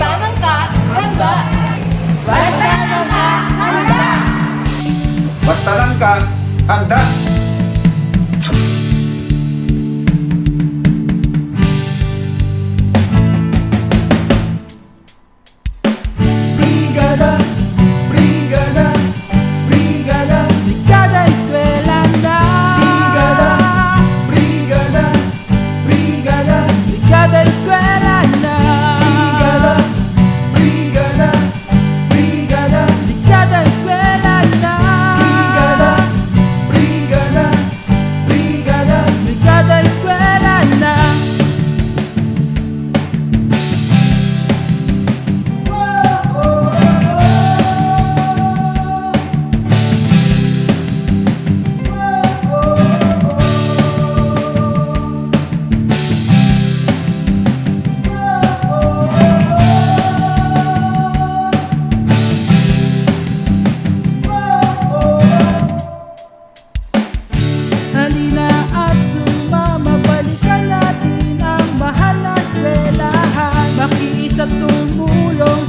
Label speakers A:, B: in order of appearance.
A: ng ka, handa. Basta ng ka, handa.
B: Basta lang ka, handa.
C: Brigada, brigada, brigada, brigada eskwela na. Brigada, brigada, brigada, brigada eskwela na. Brigada, brigada, brigada, brigada eskwela na. Brigada, brigada, brigada, brigada eskwela na. Halina at sumama, balikan natin ang mahal na eskwelahan. Makiisa tumulong